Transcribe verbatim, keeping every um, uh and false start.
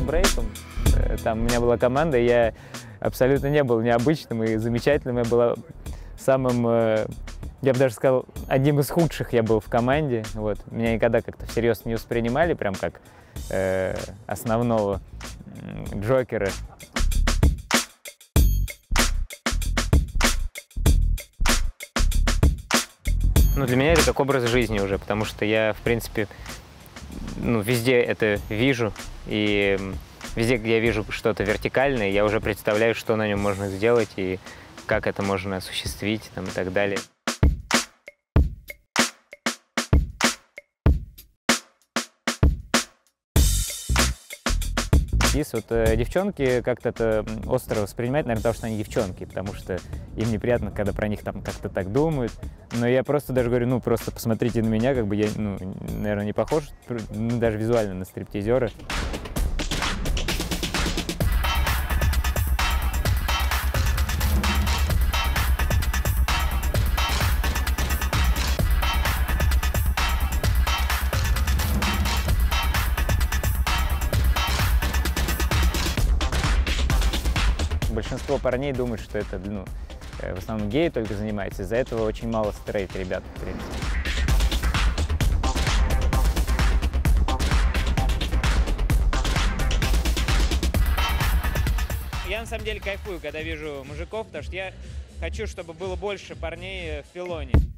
брейком. Там у меня была команда, и я абсолютно не был необычным и замечательным. Я был самым, я бы даже сказал, одним из худших я был в команде. Вот. Меня никогда как-то всерьез не воспринимали, прям как э, основного джокера. Ну, для меня это как образ жизни уже, потому что я, в принципе, ну, везде это вижу, и везде, где я вижу что-то вертикальное, я уже представляю, что на нем можно сделать и как это можно осуществить, там, и так далее. Здесь вот э, девчонки как-то это остро воспринимают, наверное, потому что они девчонки, потому что им неприятно, когда про них там как-то так думают. Но я просто даже говорю, ну, просто посмотрите на меня, как бы я, ну, наверное, не похож, ну, даже визуально на стриптизера. Большинство парней думают, что это, ну, в основном геи только занимаются. Из-за этого очень мало стрейт ребят, в принципе. Я на самом деле кайфую, когда вижу мужиков, потому что я хочу, чтобы было больше парней в пилоне.